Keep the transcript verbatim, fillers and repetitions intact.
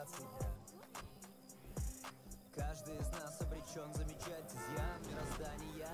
вибраций. Каждый из нас обречен замечать изъян мироздания.